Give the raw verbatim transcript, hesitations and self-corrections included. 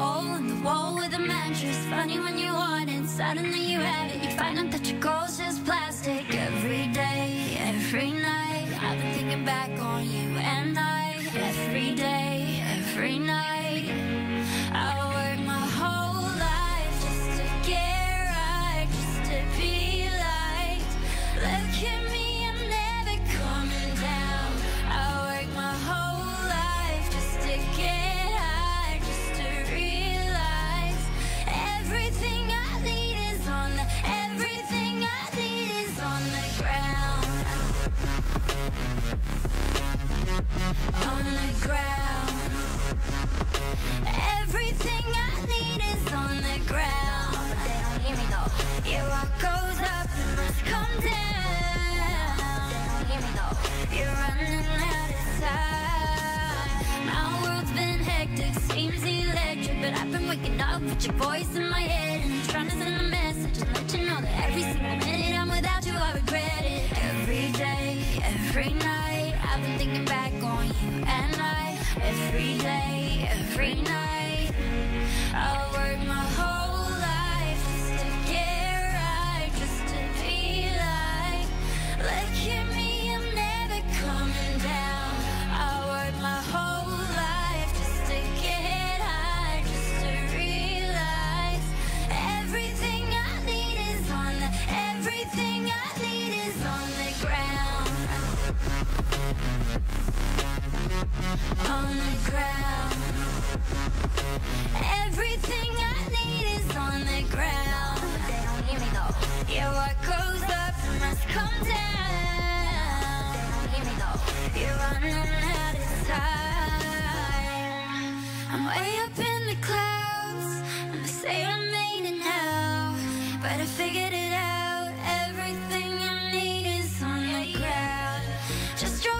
hole in the wall with a mattress. Funny when you want it, suddenly you have it. You find out that your goal's just plastic. Every day, every night, I've been thinking back on you and I. Every day, every night, I work my whole life just to get right, just to be liked. Look at me, I'm never coming down. I work my whole life just to get high, just to realize everything I need is on the, everything I need is on the ground. On the ground. Everything I need is on the ground. But they don't hear me though. Yeah, what goes up it must come down. They don't hear me though. You're running out of time. My world's been hectic, seems electric, but I've been waking up with your voice in my head and trying to send a message and let you know that every single minute I'm without you, I regret it. Every day, every night, I've been thinking back on you and I. Every day, every night, I work my whole life just to get right, just to be like. Look at me, I'm never coming down. I work my whole life just to get high, just to realize everything I need is on the, everything I need is on the ground. On the ground. Everything I need is on the ground. But they don't hear me though. Yeah, what goes up must come down. They don't hear me though. You're running out of time. I'm way up in the clouds, and they say I made it now, but I figured it out. Everything I need is on the ground. Just